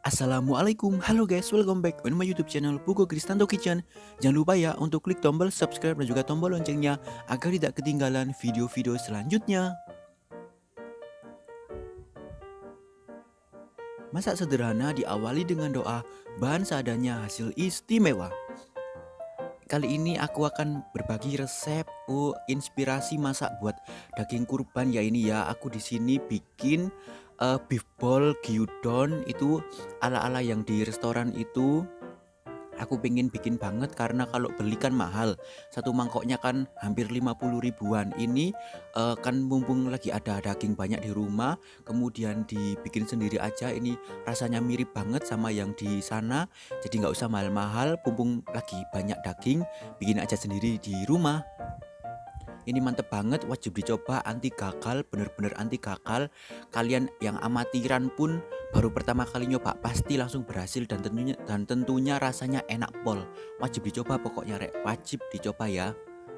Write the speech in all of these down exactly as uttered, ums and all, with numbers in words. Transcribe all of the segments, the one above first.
Assalamualaikum, halo guys, welcome back on my YouTube channel Pugo Kristanto Kitchen. Jangan lupa ya untuk klik tombol subscribe dan juga tombol loncengnya agar tidak ketinggalan video-video selanjutnya. Masak sederhana diawali dengan doa, bahan seadanya hasil istimewa. Kali ini aku akan berbagi resep oh, inspirasi masak buat daging kurban ya ini ya. Aku di sini bikin uh, beef ball gyudon itu ala-ala yang di restoran itu. Aku pengen bikin banget karena kalau beli kan mahal. Satu mangkoknya kan hampir lima puluh ribuan. Ini uh, kan mumpung lagi ada daging banyak di rumah, kemudian dibikin sendiri aja. Ini rasanya mirip banget sama yang di sana. Jadi nggak usah mahal-mahal, mumpung lagi banyak daging, bikin aja sendiri di rumah. Ini mantep banget, wajib dicoba, anti gagal, bener-bener anti gagal. Kalian yang amatiran pun baru pertama kali nyoba pasti langsung berhasil dan tentunya dan tentunya rasanya enak pol. Wajib dicoba pokoknya rek, wajib dicoba ya.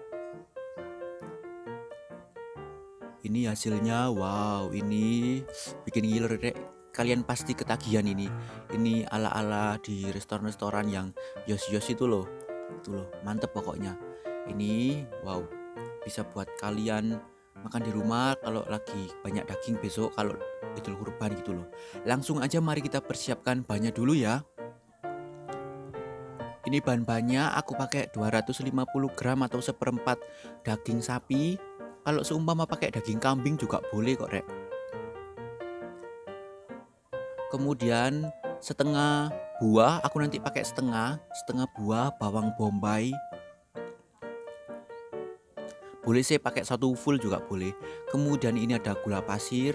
Ini hasilnya, wow, ini bikin ngiler rek. Kalian pasti ketagihan ini. Ini ala-ala di restoran-restoran yang yos-yos itu loh. Itu loh, mantep pokoknya. Ini wow. Bisa buat kalian makan di rumah kalau lagi banyak daging besok kalau Idul Kurban gitu loh. Langsung aja mari kita persiapkan bahannya dulu ya. Ini bahan-bahannya aku pakai dua ratus lima puluh gram atau seperempat daging sapi. Kalau seumpama pakai daging kambing juga boleh kok rek. Kemudian setengah buah, aku nanti pakai setengah, setengah buah bawang bombay. Boleh saya pakai satu full juga boleh. Kemudian ini ada gula pasir.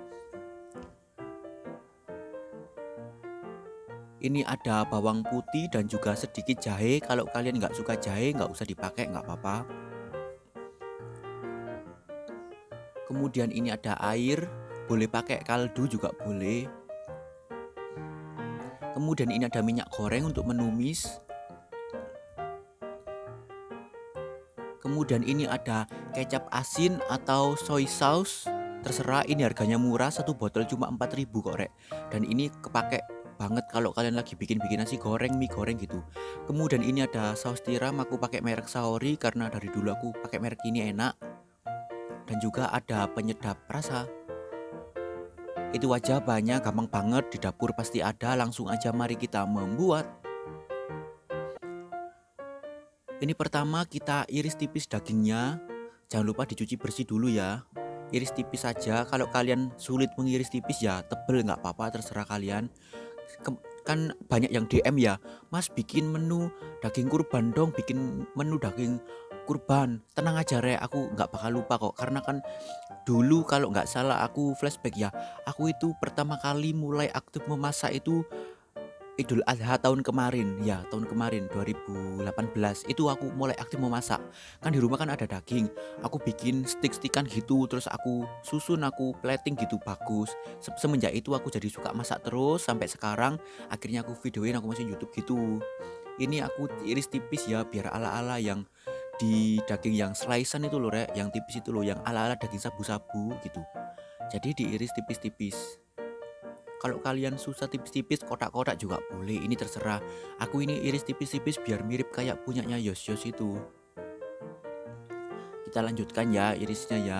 Ini ada bawang putih dan juga sedikit jahe. Kalau kalian nggak suka jahe nggak usah dipakai, nggak apa-apa. Kemudian ini ada air. Boleh pakai kaldu juga boleh. Kemudian ini ada minyak goreng untuk menumis. Kemudian ini ada kecap asin atau soy sauce. Terserah, ini harganya murah, satu botol cuma empat ribu kok rek. Dan ini kepake banget kalau kalian lagi bikin-bikin nasi goreng, mie goreng gitu. Kemudian ini ada saus tiram, aku pakai merek Saori karena dari dulu aku pakai merek ini enak. Dan juga ada penyedap rasa. Itu aja bahannya, gampang banget, di dapur pasti ada. Langsung aja mari kita membuat. Ini pertama kita iris tipis dagingnya. Jangan lupa dicuci bersih dulu ya. Iris tipis saja. Kalau kalian sulit mengiris tipis ya tebel nggak apa-apa, terserah kalian. Kan banyak yang D M ya, Mas bikin menu daging kurban dong, bikin menu daging kurban. Tenang aja re, aku nggak bakal lupa kok. Karena kan dulu kalau nggak salah aku flashback ya, aku itu pertama kali mulai aktif memasak itu Idul Adha tahun kemarin ya, tahun kemarin dua ribu delapan belas itu aku mulai aktif memasak. Kan di rumah kan ada daging, aku bikin stick-stickan gitu, terus aku susun, aku plating gitu bagus. Semenjak itu aku jadi suka masak terus sampai sekarang. Akhirnya aku videoin, aku masih YouTube gitu. Ini aku iris tipis ya biar ala-ala yang di daging yang slicean itu loh rek, yang tipis itu loh, yang ala-ala daging sabu-sabu gitu. Jadi diiris tipis-tipis. Kalau kalian susah tipis-tipis, kotak-kotak juga boleh. Ini terserah. Aku ini iris tipis-tipis biar mirip kayak punyanya Yos-Yos itu. Kita lanjutkan ya irisnya ya.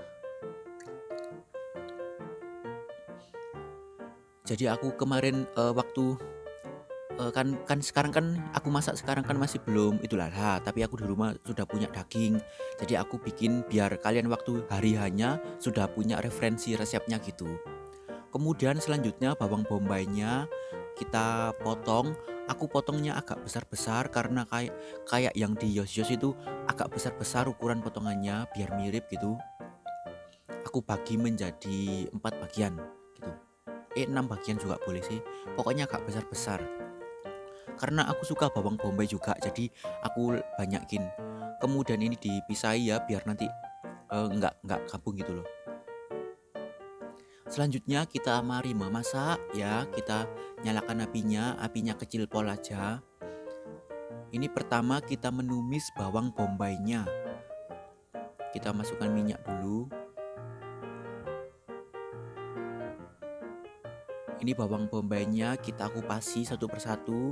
Jadi aku kemarin uh, waktu uh, kan kan sekarang kan aku masak sekarang kan masih belum Idul Adha, tapi aku di rumah sudah punya daging. Jadi aku bikin biar kalian waktu hari hanya sudah punya referensi resepnya gitu. Kemudian selanjutnya bawang bombaynya kita potong. Aku potongnya agak besar-besar karena kayak kayak yang di Yos-Yos itu agak besar-besar ukuran potongannya biar mirip gitu. Aku bagi menjadi empat bagian gitu. Eh enam bagian juga boleh sih. Pokoknya agak besar-besar. Karena aku suka bawang bombay juga, jadi aku banyakin. Kemudian ini dipisahi ya biar nanti uh, nggak nggak gabung gitu loh. Selanjutnya kita mari memasak ya. Kita nyalakan apinya, apinya kecil pol aja. Ini pertama kita menumis bawang bombaynya. Kita masukkan minyak dulu. Ini bawang bombaynya kita kupasi satu persatu.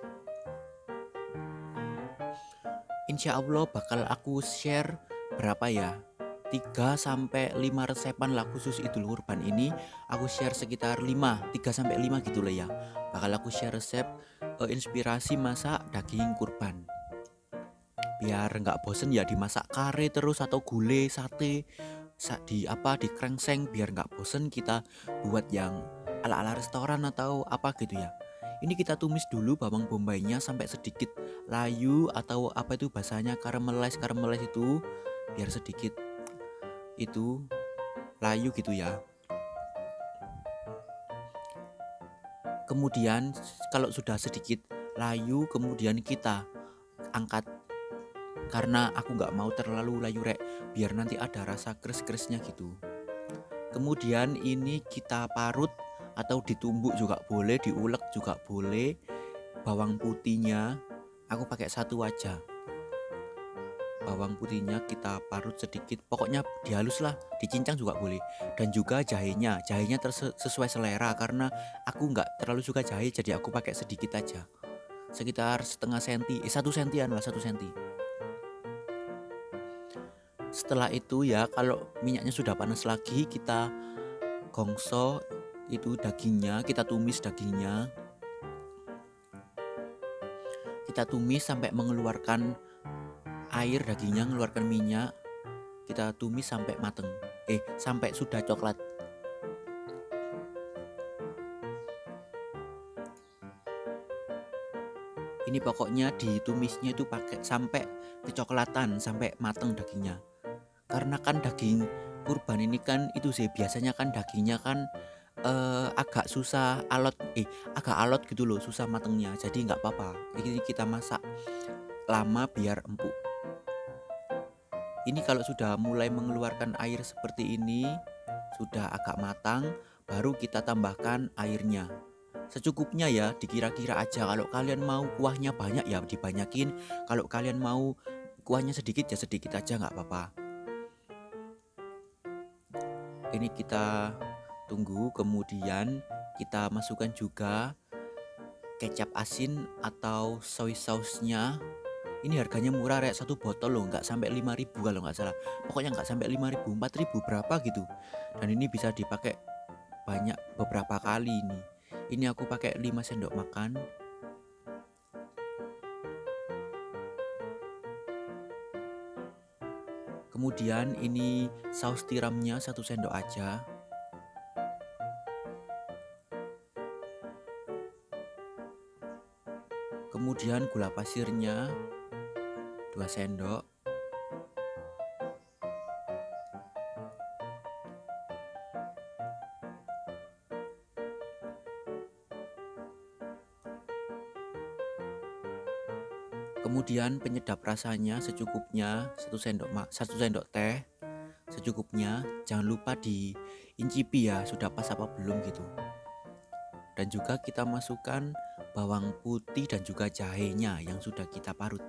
Insya Allah bakal aku share berapa ya, tiga sampai lima resepan lah khusus Idul Kurban ini. Aku share sekitar lima, tiga sampai lima gitu lah ya. Bakal aku share resep uh, inspirasi masak daging kurban. Biar nggak bosen ya dimasak kare terus atau gulai, sate, di apa di krengseng, biar nggak bosen kita buat yang ala-ala restoran atau apa gitu ya. Ini kita tumis dulu bawang bombaynya sampai sedikit layu atau apa itu bahasanya karamelis karamelis itu, biar sedikit itu layu gitu ya. Kemudian kalau sudah sedikit layu, kemudian kita angkat, karena aku nggak mau terlalu layu rek, biar nanti ada rasa kris-krisnya gitu. Kemudian ini kita parut atau ditumbuk juga boleh, diulek juga boleh. Bawang putihnya aku pakai satu aja. Bawang putihnya kita parut sedikit, pokoknya dihalus lah, dicincang juga boleh. Dan juga jahenya, jahenya sesuai selera, karena aku nggak terlalu suka jahe, jadi aku pakai sedikit aja, sekitar setengah senti, eh satu sentian lah, satu senti. Setelah itu ya, kalau minyaknya sudah panas lagi, kita gongso itu dagingnya, kita tumis dagingnya. Kita tumis sampai mengeluarkan air, dagingnya mengeluarkan minyak. Kita tumis sampai mateng, eh sampai sudah coklat. Ini pokoknya ditumisnya itu pakai sampai kecoklatan, sampai mateng dagingnya. Karena kan daging kurban ini kan itu sih biasanya kan dagingnya kan eh, agak susah alot, eh agak alot gitu loh, susah matengnya. Jadi nggak apa-apa, ini kita masak lama biar empuk. Ini kalau sudah mulai mengeluarkan air seperti ini, sudah agak matang, baru kita tambahkan airnya secukupnya ya, dikira-kira aja. Kalau kalian mau kuahnya banyak ya dibanyakin, kalau kalian mau kuahnya sedikit ya sedikit aja, nggak apa-apa. Ini kita tunggu, kemudian kita masukkan juga kecap asin atau soy sauce-nya. Ini harganya murah rek, satu botol loh, nggak sampai lima ribu kalau nggak salah. Pokoknya nggak sampai lima ribu, empat ribu berapa gitu. Dan ini bisa dipakai banyak beberapa kali ini. Ini aku pakai lima sendok makan. Kemudian ini saus tiramnya satu sendok aja. Kemudian gula pasirnya dua sendok. Kemudian penyedap rasanya secukupnya, satu sendok satu sendok teh secukupnya. Jangan lupa diincipi ya, sudah pas apa belum gitu. Dan juga kita masukkan bawang putih dan juga jahenya yang sudah kita parut.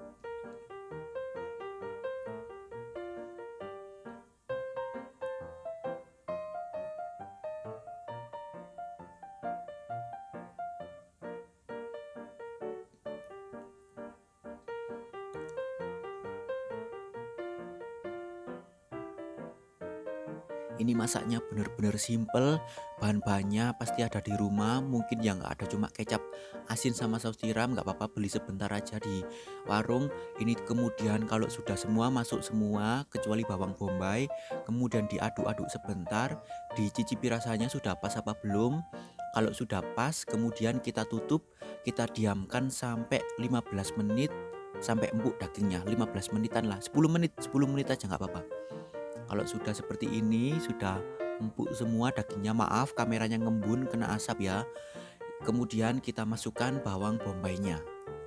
Ini masaknya bener-bener simple, bahan-bahannya pasti ada di rumah. Mungkin yang nggak ada cuma kecap asin sama saus tiram, nggak apa-apa, beli sebentar aja di warung. Ini kemudian kalau sudah semua masuk semua kecuali bawang bombay, kemudian diaduk-aduk sebentar, dicicipi rasanya sudah pas apa belum. Kalau sudah pas, kemudian kita tutup, kita diamkan sampai lima belas menit sampai empuk dagingnya. Lima belas menitan lah, sepuluh menit, sepuluh menit aja nggak apa-apa. Kalau sudah seperti ini, sudah empuk semua dagingnya, maaf kameranya ngembun kena asap ya. Kemudian kita masukkan bawang bombaynya,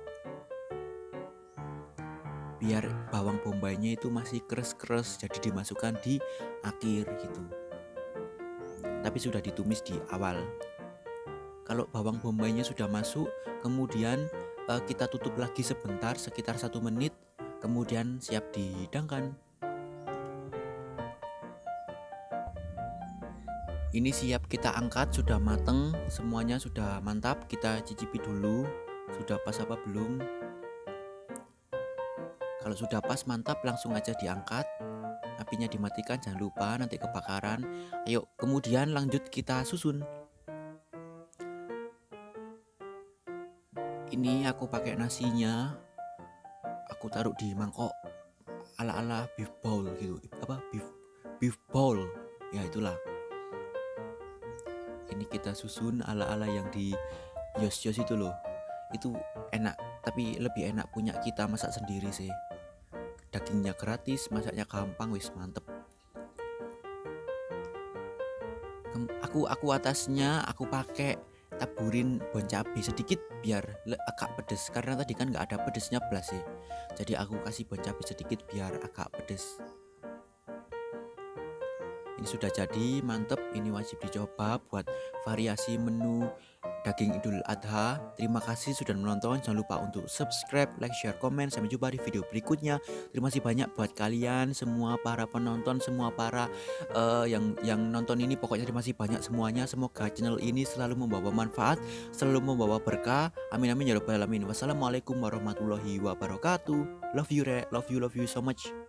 biar bawang bombaynya itu masih keres-keres, jadi dimasukkan di akhir gitu, tapi sudah ditumis di awal. Kalau bawang bombaynya sudah masuk, kemudian eh, kita tutup lagi sebentar sekitar satu menit, kemudian siap dihidangkan. Ini siap kita angkat, sudah mateng, semuanya sudah mantap. Kita cicipi dulu, sudah pas apa belum. Kalau sudah pas mantap, langsung aja diangkat. Apinya dimatikan, jangan lupa nanti kebakaran. Ayo, kemudian lanjut kita susun. Ini aku pakai nasinya, aku taruh di mangkok ala-ala beef bowl gitu. Apa beef beef bowl? Ya itulah. Ini kita susun ala-ala yang di yos-yos itu loh. Itu enak, tapi lebih enak punya kita masak sendiri sih. Dagingnya gratis, masaknya gampang, wis mantep. Aku aku atasnya aku pakai taburin bon cabai sedikit biar agak pedes, karena tadi kan nggak ada pedesnya blas sih. Jadi aku kasih bon cabai sedikit biar agak pedes. Ini sudah jadi, mantep. Ini wajib dicoba buat variasi menu daging Idul Adha. Terima kasih sudah menonton. Jangan lupa untuk subscribe, like, share, komen. Sampai jumpa di video berikutnya. Terima kasih banyak buat kalian semua para penonton, semua para uh, yang yang nonton ini. Pokoknya terima kasih banyak semuanya. Semoga channel ini selalu membawa manfaat, selalu membawa berkah. Amin amin ya rabbal alamin. Wassalamualaikum warahmatullahi wabarakatuh. Love you, re. Love you, love you so much.